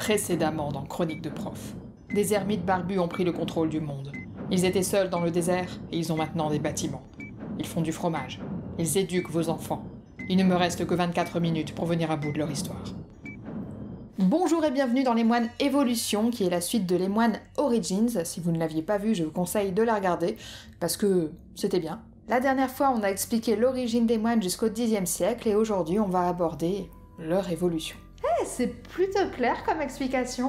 Précédemment dans Chronique de Prof. Des ermites barbus ont pris le contrôle du monde. Ils étaient seuls dans le désert et ils ont maintenant des bâtiments. Ils font du fromage. Ils éduquent vos enfants. Il ne me reste que 24 minutes pour venir à bout de leur histoire. Bonjour et bienvenue dans Les Moines Evolution, qui est la suite de Les Moines Origins. Si vous ne l'aviez pas vu, je vous conseille de la regarder, parce que c'était bien. La dernière fois, on a expliqué l'origine des moines jusqu'au Xe siècle, et aujourd'hui, on va aborder leur évolution. C'est plutôt clair comme explication.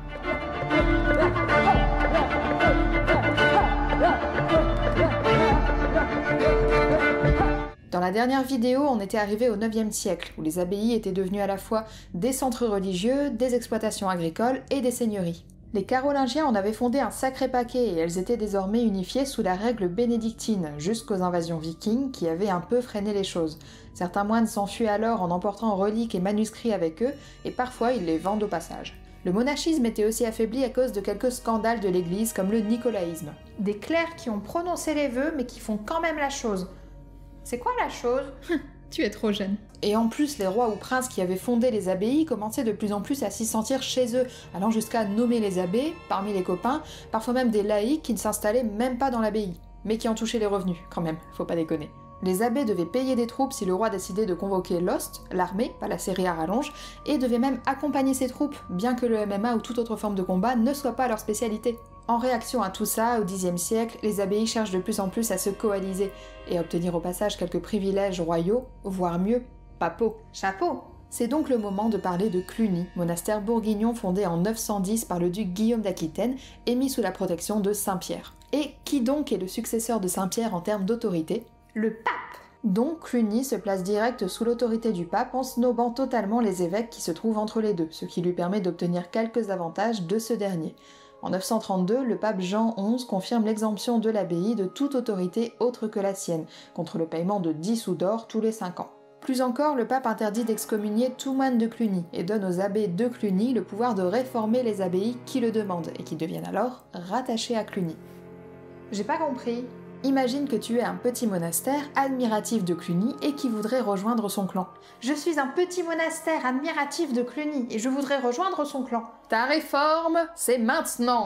Dans la dernière vidéo, on était arrivé au IXe siècle, où les abbayes étaient devenues à la fois des centres religieux, des exploitations agricoles et des seigneuries. Les Carolingiens en avaient fondé un sacré paquet et elles étaient désormais unifiées sous la règle bénédictine, jusqu'aux invasions vikings qui avaient un peu freiné les choses. Certains moines s'enfuient alors en emportant reliques et manuscrits avec eux, et parfois ils les vendent au passage. Le monachisme était aussi affaibli à cause de quelques scandales de l'église comme le nicolaïsme. Des clercs qui ont prononcé les vœux mais qui font quand même la chose. C'est quoi la chose? Tu es trop jeune. Et en plus, les rois ou princes qui avaient fondé les abbayes commençaient de plus en plus à s'y sentir chez eux, allant jusqu'à nommer les abbés, parmi les copains, parfois même des laïcs qui ne s'installaient même pas dans l'abbaye, mais qui en touchaient les revenus, quand même, faut pas déconner. Les abbés devaient payer des troupes si le roi décidait de convoquer l'host, l'armée, pas la série à rallonge, et devaient même accompagner ses troupes, bien que le MMA ou toute autre forme de combat ne soit pas leur spécialité. En réaction à tout ça, au Xe siècle, les abbayes cherchent de plus en plus à se coaliser, et à obtenir au passage quelques privilèges royaux, voire mieux, papaux. Chapeau! C'est donc le moment de parler de Cluny, monastère bourguignon fondé en 910 par le duc Guillaume d'Aquitaine et mis sous la protection de Saint-Pierre. Et qui donc est le successeur de Saint-Pierre en termes d'autorité? Le pape! Donc Cluny se place direct sous l'autorité du pape en snobant totalement les évêques qui se trouvent entre les deux, ce qui lui permet d'obtenir quelques avantages de ce dernier. En 932, le pape Jean XI confirme l'exemption de l'abbaye de toute autorité autre que la sienne, contre le paiement de 10 sous d'or tous les 5 ans. Plus encore, le pape interdit d'excommunier tout moine de Cluny et donne aux abbés de Cluny le pouvoir de réformer les abbayes qui le demandent et qui deviennent alors rattachées à Cluny. J'ai pas compris. Imagine que tu es un petit monastère admiratif de Cluny et qui voudrait rejoindre son clan. Je suis un petit monastère admiratif de Cluny et je voudrais rejoindre son clan. Ta réforme, c'est maintenant!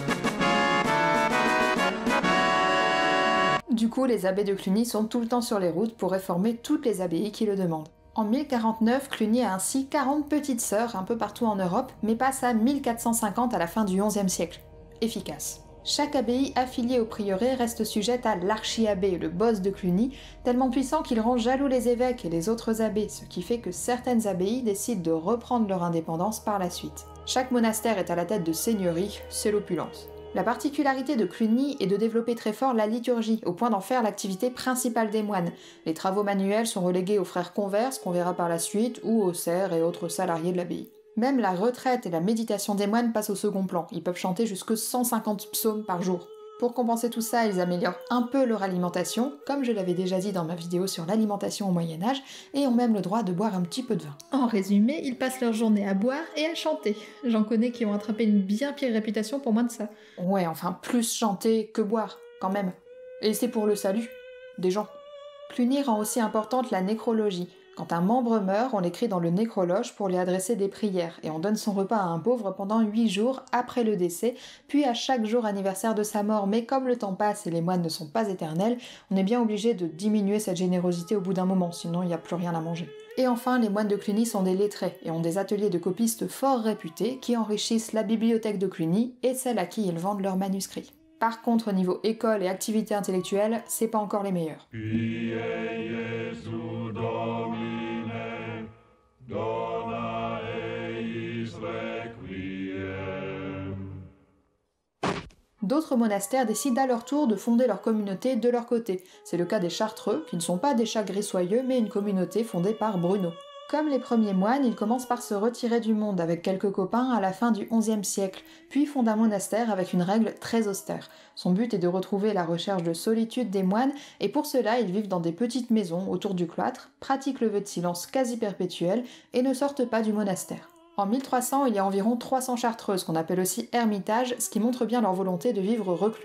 Du coup, les abbés de Cluny sont tout le temps sur les routes pour réformer toutes les abbayes qui le demandent. En 1049, Cluny a ainsi 40 petites sœurs un peu partout en Europe, mais passe à 1450 à la fin du XIe siècle. Efficace. Chaque abbaye affiliée au prieuré reste sujette à l'archi-abbé, le boss de Cluny, tellement puissant qu'il rend jaloux les évêques et les autres abbés, ce qui fait que certaines abbayes décident de reprendre leur indépendance par la suite. Chaque monastère est à la tête de seigneurie, c'est l'opulence. La particularité de Cluny est de développer très fort la liturgie, au point d'en faire l'activité principale des moines. Les travaux manuels sont relégués aux frères converses, qu'on verra par la suite, ou aux serfs et autres salariés de l'abbaye. Même la retraite et la méditation des moines passent au second plan, ils peuvent chanter jusque 150 psaumes par jour. Pour compenser tout ça, ils améliorent un peu leur alimentation, comme je l'avais déjà dit dans ma vidéo sur l'alimentation au Moyen-Âge, et ont même le droit de boire un petit peu de vin. En résumé, ils passent leur journée à boire et à chanter. J'en connais qui ont attrapé une bien pire réputation pour moins de ça. Ouais, enfin, plus chanter que boire, quand même. Et c'est pour le salut des gens. Cluny rend aussi importante la nécrologie. Quand un membre meurt, on l'écrit dans le nécrologe pour lui adresser des prières, et on donne son repas à un pauvre pendant 8 jours après le décès, puis à chaque jour anniversaire de sa mort. Mais comme le temps passe et les moines ne sont pas éternels, on est bien obligé de diminuer cette générosité au bout d'un moment, sinon il n'y a plus rien à manger. Et enfin, les moines de Cluny sont des lettrés, et ont des ateliers de copistes fort réputés qui enrichissent la bibliothèque de Cluny et celle à qui ils vendent leurs manuscrits. Par contre, au niveau école et activité intellectuelle, c'est pas encore les meilleurs. D'autres monastères décident à leur tour de fonder leur communauté de leur côté. C'est le cas des Chartreux, qui ne sont pas des chats gris-soyeux, mais une communauté fondée par Bruno. Comme les premiers moines, ils commencent par se retirer du monde avec quelques copains à la fin du XIe siècle, puis fondent un monastère avec une règle très austère. Son but est de retrouver la recherche de solitude des moines, et pour cela ils vivent dans des petites maisons autour du cloître, pratiquent le vœu de silence quasi perpétuel et ne sortent pas du monastère. En 1300, il y a environ 300 chartreuses qu'on appelle aussi ermitages, ce qui montre bien leur volonté de vivre reclus.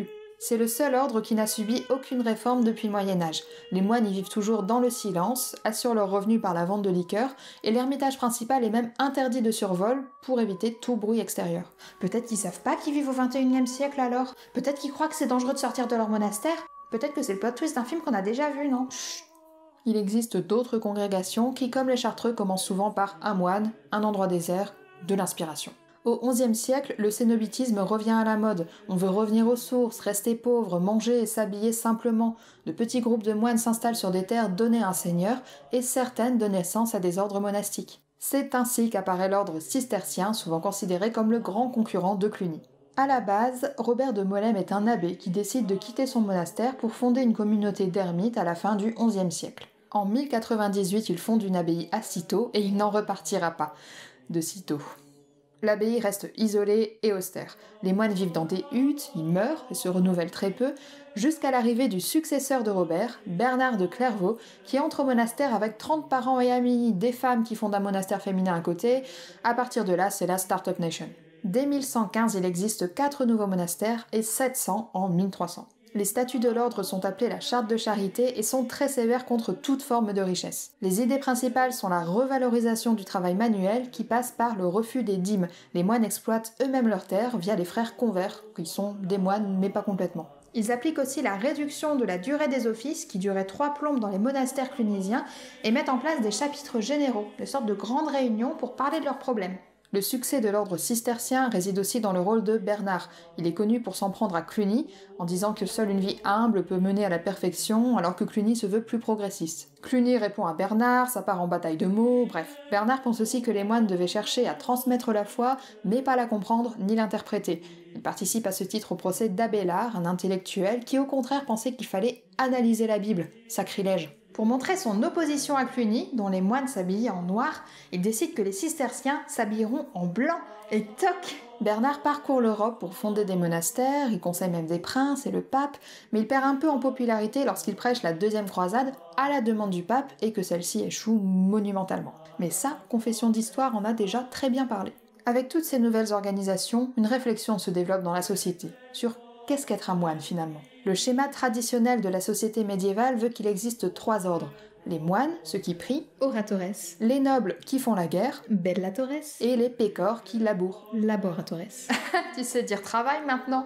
C'est le seul ordre qui n'a subi aucune réforme depuis le Moyen-Âge. Les moines y vivent toujours dans le silence, assurent leurs revenus par la vente de liqueurs, et l'ermitage principal est même interdit de survol pour éviter tout bruit extérieur. Peut-être qu'ils savent pas qu'ils vivent au XXIe siècle alors. Peut-être qu'ils croient que c'est dangereux de sortir de leur monastère. Peut-être que c'est le plot twist d'un film qu'on a déjà vu, non ? Chut. Il existe d'autres congrégations qui, comme les Chartreux, commencent souvent par un moine, un endroit désert, de l'inspiration. Au XIe siècle, le cénobitisme revient à la mode. On veut revenir aux sources, rester pauvre, manger et s'habiller simplement. De petits groupes de moines s'installent sur des terres données à un seigneur et certaines donnent naissance à des ordres monastiques. C'est ainsi qu'apparaît l'ordre cistercien, souvent considéré comme le grand concurrent de Cluny. À la base, Robert de Molesme est un abbé qui décide de quitter son monastère pour fonder une communauté d'ermites à la fin du XIe siècle. En 1098, il fonde une abbaye à Cîteaux et il n'en repartira pas de sitôt. L'abbaye reste isolée et austère. Les moines vivent dans des huttes, ils meurent et se renouvellent très peu, jusqu'à l'arrivée du successeur de Robert, Bernard de Clairvaux, qui entre au monastère avec 30 parents et amis, des femmes qui fondent un monastère féminin à côté. À partir de là, c'est la Start-up Nation. Dès 1115, il existe 4 nouveaux monastères et 700 en 1300. Les statuts de l'ordre sont appelés la charte de charité et sont très sévères contre toute forme de richesse. Les idées principales sont la revalorisation du travail manuel qui passe par le refus des dîmes. Les moines exploitent eux-mêmes leurs terres via les frères convers, qui sont des moines mais pas complètement. Ils appliquent aussi la réduction de la durée des offices, qui durait 3 plombes dans les monastères clunisiens, et mettent en place des chapitres généraux, des sortes de grandes réunions pour parler de leurs problèmes. Le succès de l'ordre cistercien réside aussi dans le rôle de Bernard. Il est connu pour s'en prendre à Cluny, en disant que seule une vie humble peut mener à la perfection, alors que Cluny se veut plus progressiste. Cluny répond à Bernard, ça part en bataille de mots, bref. Bernard pense aussi que les moines devaient chercher à transmettre la foi, mais pas la comprendre ni l'interpréter. Il participe à ce titre au procès d'Abélard, un intellectuel qui au contraire pensait qu'il fallait analyser la Bible. Sacrilège. Pour montrer son opposition à Cluny, dont les moines s'habillaient en noir, il décide que les cisterciens s'habilleront en blanc. Et toc! Bernard parcourt l'Europe pour fonder des monastères, il conseille même des princes et le pape, mais il perd un peu en popularité lorsqu'il prêche la deuxième croisade à la demande du pape et que celle-ci échoue monumentalement. Mais ça, Confession d'Histoire en a déjà très bien parlé. Avec toutes ces nouvelles organisations, une réflexion se développe dans la société sur qu'est-ce qu'être un moine finalement. Le schéma traditionnel de la société médiévale veut qu'il existe 3 ordres. Les moines, ceux qui prient, Oratores, les nobles qui font la guerre, Bellatores, et les pécores qui labourent. Laboratores. Tu sais dire travail maintenant?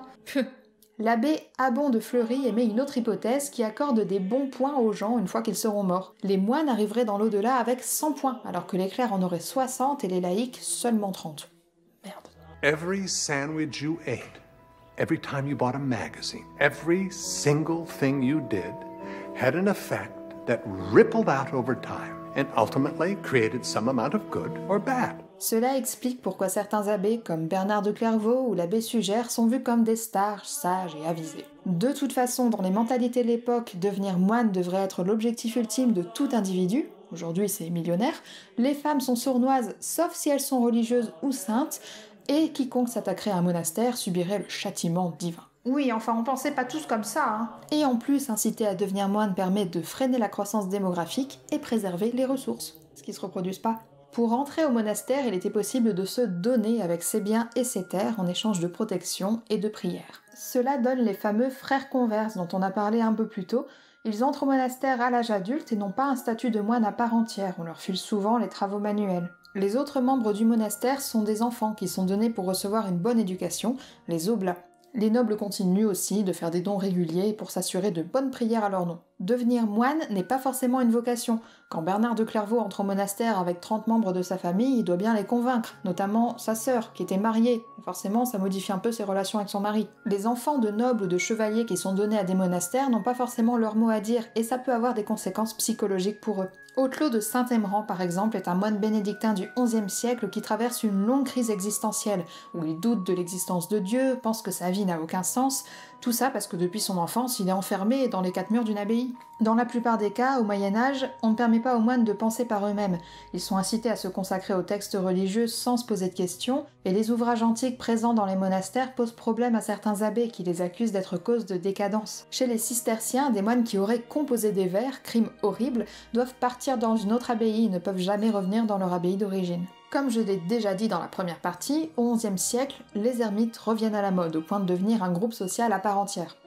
L'abbé Abon de Fleury émet une autre hypothèse qui accorde des bons points aux gens une fois qu'ils seront morts. Les moines arriveraient dans l'au-delà avec 100 points, alors que les clercs en auraient 60 et les laïcs seulement 30. Merde. Every sandwich you ate, every time you bought a magazine, every single thing you did had an effect that rippled out over time and ultimately created some amount of good or bad. Cela explique pourquoi certains abbés, comme Bernard de Clairvaux ou l'abbé Sugère, sont vus comme des stars sages et avisés. De toute façon, dans les mentalités de l'époque, devenir moine devrait être l'objectif ultime de tout individu. Aujourd'hui, c'est millionnaire. Les femmes sont sournoises, sauf si elles sont religieuses ou saintes, et quiconque s'attaquerait à un monastère subirait le châtiment divin. Oui, enfin, on pensait pas tous comme ça, hein. Et en plus, inciter à devenir moine permet de freiner la croissance démographique et préserver les ressources, ce qui se reproduisent pas. Pour entrer au monastère, il était possible de se donner avec ses biens et ses terres en échange de protection et de prière. Cela donne les fameux frères converses dont on a parlé un peu plus tôt. Ils entrent au monastère à l'âge adulte et n'ont pas un statut de moine à part entière, on leur file souvent les travaux manuels. Les autres membres du monastère sont des enfants qui sont donnés pour recevoir une bonne éducation, les oblats. Les nobles continuent aussi de faire des dons réguliers pour s'assurer de bonnes prières à leur nom. Devenir moine n'est pas forcément une vocation. Quand Bernard de Clairvaux entre au monastère avec 30 membres de sa famille, il doit bien les convaincre, notamment sa sœur, qui était mariée. Forcément, ça modifie un peu ses relations avec son mari. Les enfants de nobles ou de chevaliers qui sont donnés à des monastères n'ont pas forcément leur mot à dire, et ça peut avoir des conséquences psychologiques pour eux. Othelot de Saint-Émran, par exemple, est un moine bénédictin du XIe siècle qui traverse une longue crise existentielle, où il doute de l'existence de Dieu, pense que sa vie n'a aucun sens, tout ça parce que depuis son enfance, il est enfermé dans les 4 murs d'une abbaye. Dans la plupart des cas, au Moyen-Âge, on ne permet pas aux moines de penser par eux-mêmes. Ils sont incités à se consacrer aux textes religieux sans se poser de questions, et les ouvrages antiques présents dans les monastères posent problème à certains abbés qui les accusent d'être cause de décadence. Chez les cisterciens, des moines qui auraient composé des vers, crime horrible, doivent partir dans une autre abbaye et ne peuvent jamais revenir dans leur abbaye d'origine. Comme je l'ai déjà dit dans la première partie, au XIe siècle, les ermites reviennent à la mode, au point de devenir un groupe social à part entière.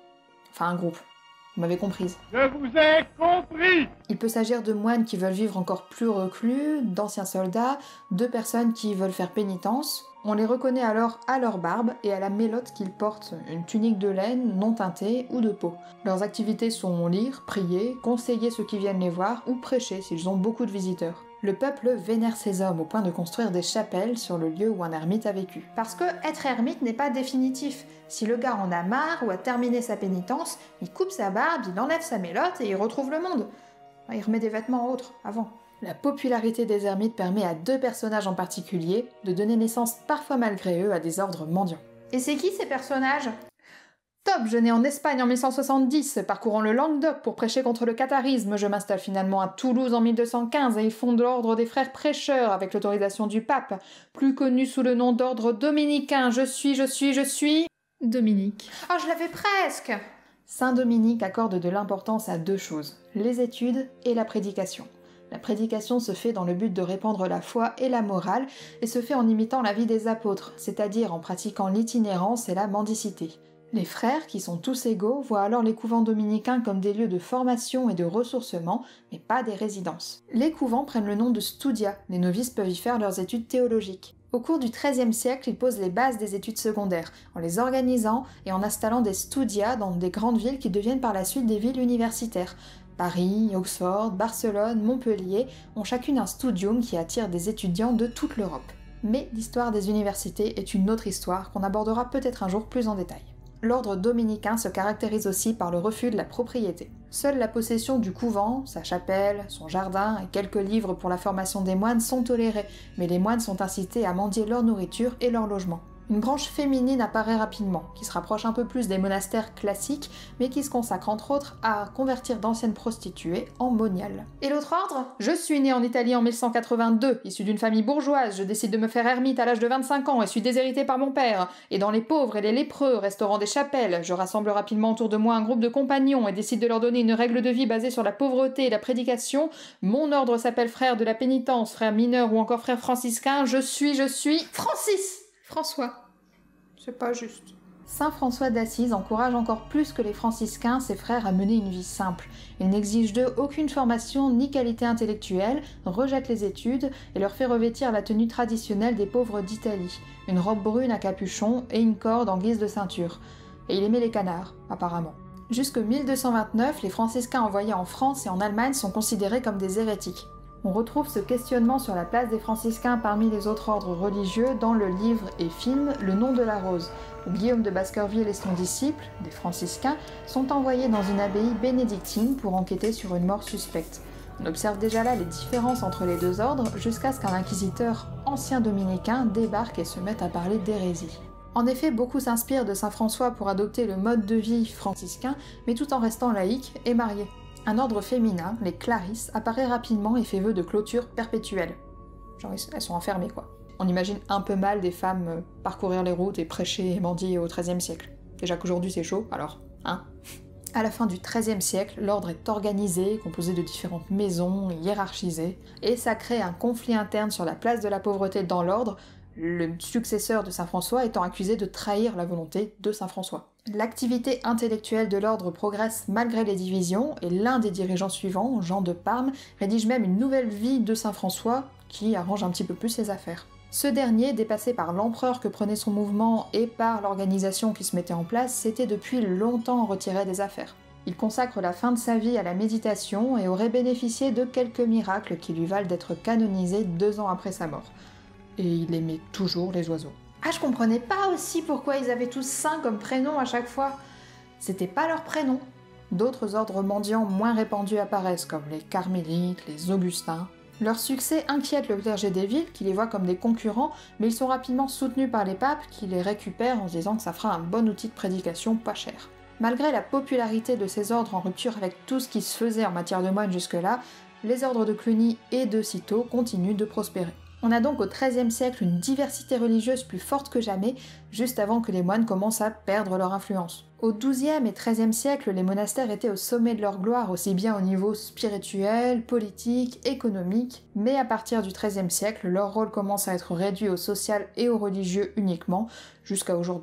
Enfin un groupe. Vous m'avez comprise. Je vous ai compris! Il peut s'agir de moines qui veulent vivre encore plus reclus, d'anciens soldats, de personnes qui veulent faire pénitence. On les reconnaît alors à leur barbe et à la mélotte qu'ils portent, une tunique de laine non teintée ou de peau. Leurs activités sont lire, prier, conseiller ceux qui viennent les voir ou prêcher s'ils ont beaucoup de visiteurs. Le peuple vénère ces hommes au point de construire des chapelles sur le lieu où un ermite a vécu. Parce que être ermite n'est pas définitif. Si le gars en a marre ou a terminé sa pénitence, il coupe sa barbe, il enlève sa mélotte et il retrouve le monde. Il remet des vêtements autres, avant. La popularité des ermites permet à 2 personnages en particulier de donner naissance parfois malgré eux à des ordres mendiants. Et c'est qui ces personnages ? Top, je nais en Espagne en 1170, parcourant le Languedoc pour prêcher contre le catharisme. Je m'installe finalement à Toulouse en 1215 et ils fondent l'ordre des frères prêcheurs avec l'autorisation du pape, plus connu sous le nom d'ordre dominicain. Je suis... Dominique. Ah, je l'avais presque. Saint Dominique accorde de l'importance à 2 choses, les études et la prédication. La prédication se fait dans le but de répandre la foi et la morale et se fait en imitant la vie des apôtres, c'est-à-dire en pratiquant l'itinérance et la mendicité. Les frères, qui sont tous égaux, voient alors les couvents dominicains comme des lieux de formation et de ressourcement, mais pas des résidences. Les couvents prennent le nom de studia, les novices peuvent y faire leurs études théologiques. Au cours du XIIIe siècle, ils posent les bases des études secondaires, en les organisant et en installant des studia dans des grandes villes qui deviennent par la suite des villes universitaires. Paris, Oxford, Barcelone, Montpellier ont chacune un studium qui attire des étudiants de toute l'Europe. Mais l'histoire des universités est une autre histoire qu'on abordera peut-être un jour plus en détail. L'ordre dominicain se caractérise aussi par le refus de la propriété. Seule la possession du couvent, sa chapelle, son jardin et quelques livres pour la formation des moines sont tolérés, mais les moines sont incités à mendier leur nourriture et leur logement. Une branche féminine apparaît rapidement, qui se rapproche un peu plus des monastères classiques, mais qui se consacre entre autres à convertir d'anciennes prostituées en moniales. Et l'autre ordre ? Je suis née en Italie en 1182, issue d'une famille bourgeoise, je décide de me faire ermite à l'âge de 25 ans et suis déshéritée par mon père. Et dans les pauvres et les lépreux, restaurant des chapelles, je rassemble rapidement autour de moi un groupe de compagnons et décide de leur donner une règle de vie basée sur la pauvreté et la prédication. Mon ordre s'appelle frère de la pénitence, frère mineur ou encore frère franciscain. Je suis... Francis ! François. C'est pas juste. Saint François d'Assise encourage encore plus que les franciscains ses frères à mener une vie simple. Il n'exige d'eux aucune formation ni qualité intellectuelle, rejette les études et leur fait revêtir la tenue traditionnelle des pauvres d'Italie, une robe brune à capuchon et une corde en guise de ceinture. Et il aimait les canards, apparemment. Jusque 1229, les franciscains envoyés en France et en Allemagne sont considérés comme des hérétiques. On retrouve ce questionnement sur la place des franciscains parmi les autres ordres religieux dans le livre et film Le nom de la rose, où Guillaume de Baskerville et son disciple, des franciscains, sont envoyés dans une abbaye bénédictine pour enquêter sur une mort suspecte. On observe déjà là les différences entre les 2 ordres jusqu'à ce qu'un inquisiteur ancien dominicain débarque et se mette à parler d'hérésie. En effet, beaucoup s'inspirent de saint François pour adopter le mode de vie franciscain, mais tout en restant laïque et marié. Un ordre féminin, les Clarisses, apparaît rapidement et fait vœu de clôture perpétuelle. Genre, elles sont enfermées, quoi. On imagine un peu mal des femmes parcourir les routes et prêcher et mendier au XIIIe siècle. Déjà qu'aujourd'hui c'est chaud, alors, hein. À la fin du XIIIe siècle, l'ordre est organisé, composé de différentes maisons, hiérarchisées, et ça crée un conflit interne sur la place de la pauvreté dans l'ordre, le successeur de saint François étant accusé de trahir la volonté de saint François. L'activité intellectuelle de l'ordre progresse malgré les divisions, et l'un des dirigeants suivants, Jean de Parme, rédige même une nouvelle vie de saint François qui arrange un petit peu plus ses affaires. Ce dernier, dépassé par l'empereur que prenait son mouvement et par l'organisation qui se mettait en place, s'était depuis longtemps retiré des affaires. Il consacre la fin de sa vie à la méditation et aurait bénéficié de quelques miracles qui lui valent d'être canonisé 2 ans après sa mort. Et il aimait toujours les oiseaux. Ah, je comprenais pas aussi pourquoi ils avaient tous saint comme prénom à chaque fois. C'était pas leur prénom. D'autres ordres mendiants moins répandus apparaissent, comme les carmélites, les augustins. Leur succès inquiète le clergé des villes, qui les voit comme des concurrents, mais ils sont rapidement soutenus par les papes, qui les récupèrent en se disant que ça fera un bon outil de prédication pas cher. Malgré la popularité de ces ordres en rupture avec tout ce qui se faisait en matière de moines jusque-là, les ordres de Cluny et de Cîteaux continuent de prospérer. On a donc au XIIIe siècle une diversité religieuse plus forte que jamais, juste avant que les moines commencent à perdre leur influence. Au XIIe et XIIIe siècle, les monastères étaient au sommet de leur gloire, aussi bien au niveau spirituel, politique, économique, mais à partir du XIIIe siècle, leur rôle commence à être réduit au social et au religieux uniquement, jusqu'à aujourd'hui.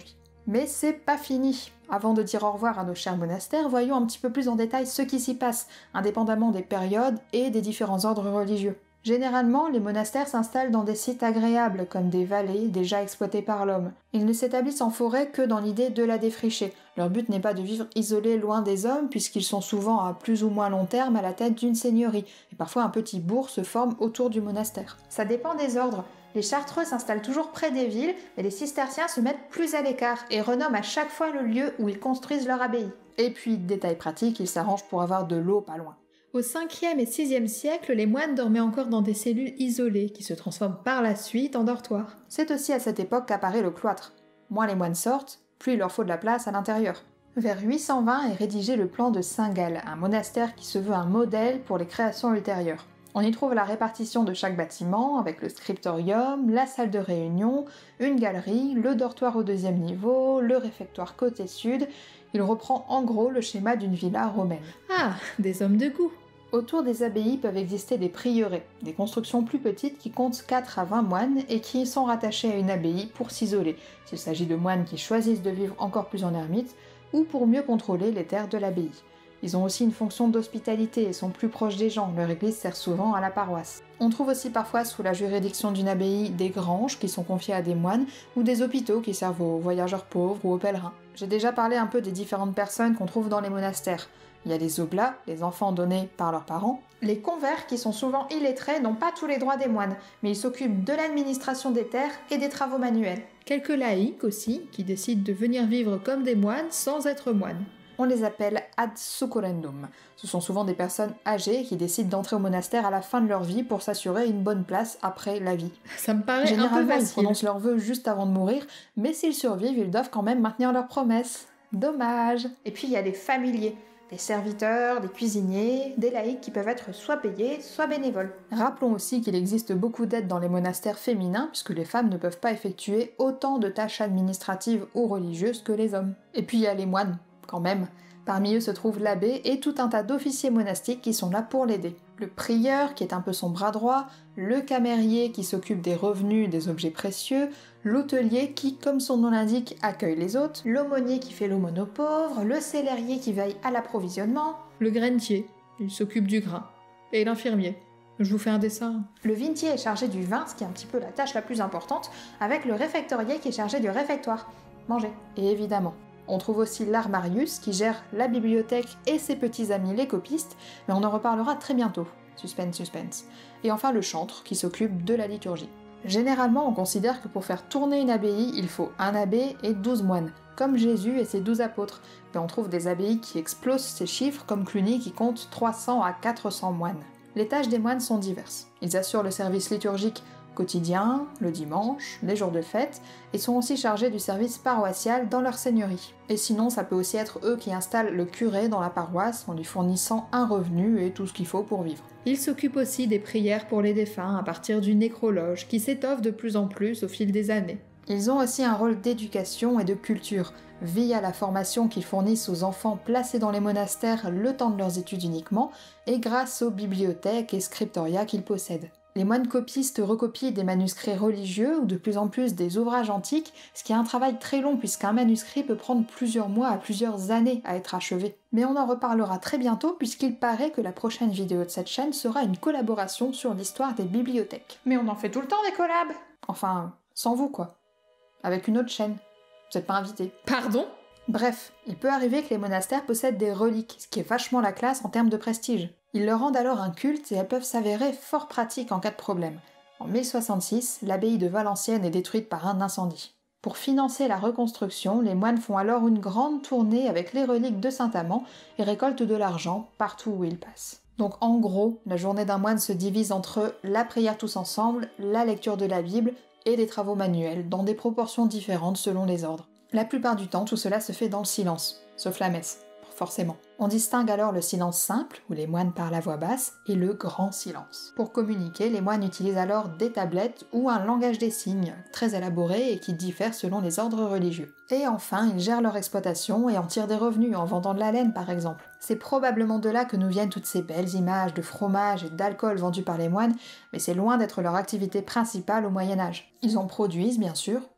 Mais c'est pas fini. Avant de dire au revoir à nos chers monastères, voyons un petit peu plus en détail ce qui s'y passe, indépendamment des périodes et des différents ordres religieux. Généralement, les monastères s'installent dans des sites agréables, comme des vallées déjà exploitées par l'homme. Ils ne s'établissent en forêt que dans l'idée de la défricher. Leur but n'est pas de vivre isolés loin des hommes, puisqu'ils sont souvent à plus ou moins long terme à la tête d'une seigneurie, et parfois un petit bourg se forme autour du monastère. Ça dépend des ordres. Les chartreux s'installent toujours près des villes, mais les cisterciens se mettent plus à l'écart et renomment à chaque fois le lieu où ils construisent leur abbaye. Et puis, détail pratique, ils s'arrangent pour avoir de l'eau pas loin. Au 5e et 6e siècle, les moines dormaient encore dans des cellules isolées qui se transforment par la suite en dortoirs. C'est aussi à cette époque qu'apparaît le cloître. Moins les moines sortent, plus il leur faut de la place à l'intérieur. Vers 820 est rédigé le plan de Saint-Gall, un monastère qui se veut un modèle pour les créations ultérieures. On y trouve la répartition de chaque bâtiment, avec le scriptorium, la salle de réunion, une galerie, le dortoir au 2e niveau, le réfectoire côté sud. Il reprend en gros le schéma d'une villa romaine. Ah, des hommes de goût! Autour des abbayes peuvent exister des prieurés, des constructions plus petites qui comptent 4 à 20 moines et qui sont rattachés à une abbaye pour s'isoler, s'il s'agit de moines qui choisissent de vivre encore plus en ermite, ou pour mieux contrôler les terres de l'abbaye. Ils ont aussi une fonction d'hospitalité et sont plus proches des gens, leur église sert souvent à la paroisse. On trouve aussi parfois sous la juridiction d'une abbaye des granges qui sont confiées à des moines ou des hôpitaux qui servent aux voyageurs pauvres ou aux pèlerins. J'ai déjà parlé un peu des différentes personnes qu'on trouve dans les monastères. Il y a les oblats, les enfants donnés par leurs parents. Les convers, qui sont souvent illettrés, n'ont pas tous les droits des moines, mais ils s'occupent de l'administration des terres et des travaux manuels. Quelques laïcs aussi, qui décident de venir vivre comme des moines sans être moines. On les appelle ad succurrendum. Ce sont souvent des personnes âgées qui décident d'entrer au monastère à la fin de leur vie pour s'assurer une bonne place après la vie. Ça me paraît un peu Généralement, ils facile. prononcent leurs vœux juste avant de mourir, mais s'ils survivent, ils doivent quand même maintenir leurs promesses. Dommage. Et puis il y a les familiers. Des serviteurs, des cuisiniers, des laïcs qui peuvent être soit payés, soit bénévoles. Rappelons aussi qu'il existe beaucoup d'aides dans les monastères féminins, puisque les femmes ne peuvent pas effectuer autant de tâches administratives ou religieuses que les hommes. Et puis il y a les moines, quand même. Parmi eux se trouve l'abbé et tout un tas d'officiers monastiques qui sont là pour l'aider. Le prieur, qui est un peu son bras droit, le camérier qui s'occupe des revenus des objets précieux, l'hôtelier qui, comme son nom l'indique, accueille les hôtes, l'aumônier qui fait l'aumône aux pauvres, le célérier qui veille à l'approvisionnement, Le grainetier, il s'occupe du grain. Et l'infirmier. Je vous fais un dessin. le vinetier est chargé du vin, ce qui est un petit peu la tâche la plus importante, avec le réfectorier qui est chargé du réfectoire. Manger. Et évidemment, on trouve aussi l'armarius qui gère la bibliothèque et ses petits amis les copistes, mais on en reparlera très bientôt. Suspense, suspense. Et enfin le chantre qui s'occupe de la liturgie. Généralement, on considère que pour faire tourner une abbaye, il faut un abbé et 12 moines, comme Jésus et ses 12 apôtres. Mais on trouve des abbayes qui explosent ces chiffres, comme Cluny qui compte 300 à 400 moines. Les tâches des moines sont diverses. Ils assurent le service liturgique quotidien, le dimanche, les jours de fête, et sont aussi chargés du service paroissial dans leur seigneurie. Et sinon, ça peut aussi être eux qui installent le curé dans la paroisse en lui fournissant un revenu et tout ce qu'il faut pour vivre. Il s'occupe aussi des prières pour les défunts à partir d'une nécrologe qui s'étoffe de plus en plus au fil des années. Ils ont aussi un rôle d'éducation et de culture, via la formation qu'ils fournissent aux enfants placés dans les monastères le temps de leurs études uniquement, et grâce aux bibliothèques et scriptoria qu'ils possèdent. Les moines copistes recopient des manuscrits religieux ou de plus en plus des ouvrages antiques, ce qui est un travail très long puisqu'un manuscrit peut prendre plusieurs mois à plusieurs années à être achevé. Mais on en reparlera très bientôt puisqu'il paraît que la prochaine vidéo de cette chaîne sera une collaboration sur l'histoire des bibliothèques. Mais on en fait tout le temps des collabs! Enfin, sans vous quoi. Avec une autre chaîne. Vous êtes pas invité. Pardon ? Bref, il peut arriver que les monastères possèdent des reliques, ce qui est vachement la classe en termes de prestige. Ils leur rendent alors un culte et elles peuvent s'avérer fort pratiques en cas de problème. En 1066, l'abbaye de Valenciennes est détruite par un incendie. Pour financer la reconstruction, les moines font alors une grande tournée avec les reliques de Saint-Amand et récoltent de l'argent partout où ils passent. Donc en gros, la journée d'un moine se divise entre la prière tous ensemble, la lecture de la Bible et des travaux manuels, dans des proportions différentes selon les ordres. La plupart du temps, tout cela se fait dans le silence, sauf la messe, forcément. On distingue alors le silence simple, où les moines parlent à voix basse, et le grand silence. Pour communiquer, les moines utilisent alors des tablettes ou un langage des signes, très élaboré et qui diffère selon les ordres religieux. Et enfin, ils gèrent leur exploitation et en tirent des revenus, en vendant de la laine par exemple. C'est probablement de là que nous viennent toutes ces belles images de fromage et d'alcool vendus par les moines, mais c'est loin d'être leur activité principale au Moyen-Âge. Ils en produisent, bien sûr,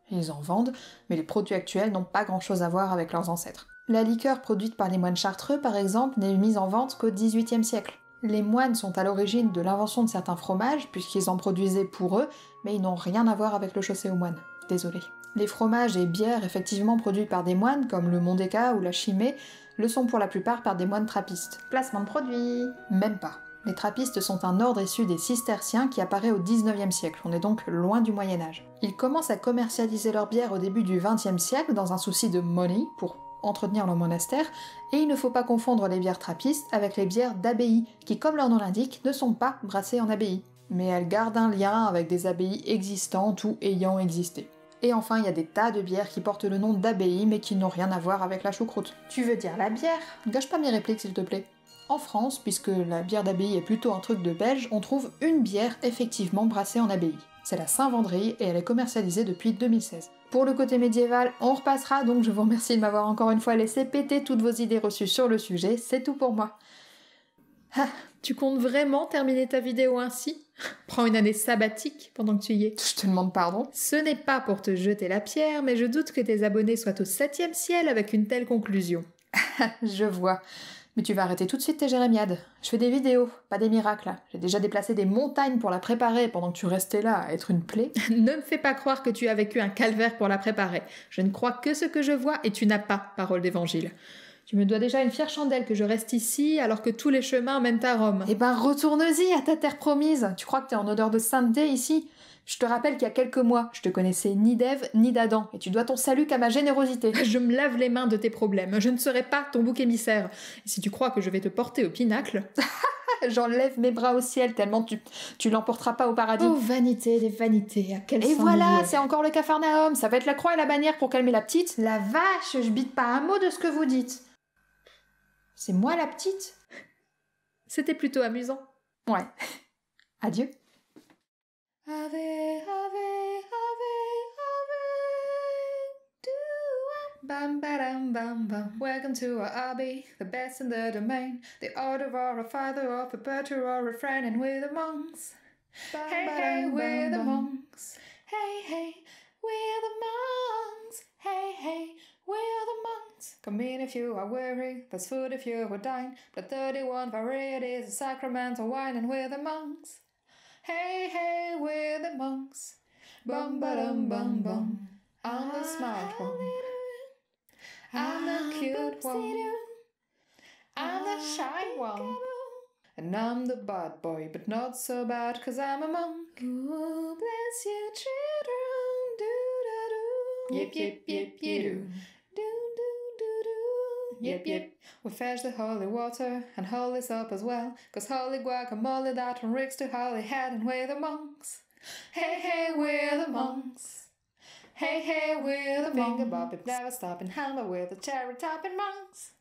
Ils en vendent, mais les produits actuels n'ont pas grand-chose à voir avec leurs ancêtres. La liqueur produite par les moines chartreux, par exemple, n'est mise en vente qu'au XVIIIe siècle. Les moines sont à l'origine de l'invention de certains fromages, puisqu'ils en produisaient pour eux, mais ils n'ont rien à voir avec le chaussé aux moines. Désolé. Les fromages et bières effectivement produits par des moines, comme le Mondéka ou la Chimay, le sont pour la plupart par des moines trappistes. Placement de produit. Même pas. Les trappistes sont un ordre issu des cisterciens qui apparaît au XIXe siècle, on est donc loin du Moyen-Âge. Ils commencent à commercialiser leur bière au début du XXe siècle dans un souci de money, pour entretenir leur monastère, et il ne faut pas confondre les bières trappistes avec les bières d'abbaye, qui, comme leur nom l'indique, ne sont pas brassées en abbaye. Mais elles gardent un lien avec des abbayes existantes ou ayant existé. Et enfin, il y a des tas de bières qui portent le nom d'abbaye, mais qui n'ont rien à voir avec la choucroute. Tu veux dire la bière? Gâche pas mes répliques, s'il te plaît. En France, puisque la bière d'abbaye est plutôt un truc de Belge, on trouve une bière effectivement brassée en abbaye. C'est la Saint-Vendry et elle est commercialisée depuis 2016. Pour le côté médiéval, on repassera, donc je vous remercie de m'avoir encore une fois laissé péter toutes vos idées reçues sur le sujet, c'est tout pour moi. Ah, tu comptes vraiment terminer ta vidéo ainsi? Prends une année sabbatique pendant que tu y es. Je te demande pardon. Ce n'est pas pour te jeter la pierre, mais je doute que tes abonnés soient au 7e ciel avec une telle conclusion. Je vois. Mais tu vas arrêter tout de suite tes jérémiades. Je fais des vidéos, pas des miracles. J'ai déjà déplacé des montagnes pour la préparer pendant que tu restais là à être une plaie. Ne me fais pas croire que tu as vécu un calvaire pour la préparer. Je ne crois que ce que je vois et tu n'as pas parole d'évangile. Tu me dois déjà une fière chandelle que je reste ici alors que tous les chemins mènent à Rome. Eh ben retourne-y à ta terre promise. Tu crois que t'es en odeur de sainteté ici? Je te rappelle qu'il y a quelques mois, je te connaissais ni d'Ève ni d'Adam, et tu dois ton salut qu'à ma générosité. Je me lave les mains de tes problèmes, je ne serai pas ton bouc émissaire. Et si tu crois que je vais te porter au pinacle... J'enlève mes bras au ciel tellement tu l'emporteras pas au paradis. Oh, vanité des vanités, à quel Et sang voilà, lié. c'est encore le Capharnaüm, ça va être la croix et la bannière pour calmer la petite. La vache, je bite pas un mot de ce que vous dites. C'est moi la petite? C'était plutôt amusant. Ouais. Adieu. Ave, ave, ave, ave, bam, badam, bam, bam. Welcome to our abbey, the best in the domain. The order or a father of a butcher or a friend, and we're the monks. Hey, hey, we're the monks. Hey, hey, we're the monks. Hey, hey, we're the monks. Come in if you are weary, there's food if you are dying. But 31 varieties of sacramental wine, and we're the monks. Hey, hey, we're the monks. Bum, ba-dum, bum, bum. I'm the smart one. I'm the cute one. I'm the shy one. And I'm the bad boy, but not so bad, 'cause I'm a monk. Ooh, bless you, children. Do-da-do. Yip, yip, yip, yip-do. Do-do-do-do. Yip, yip. We fetch the holy water and holy soap as well, 'cause holy guacamole that reeks to holy head, and we're the monks. Hey, hey, we're the monks. Hey, hey, we're the finger bobbing, never stopping, hammer with the cherry topping monks.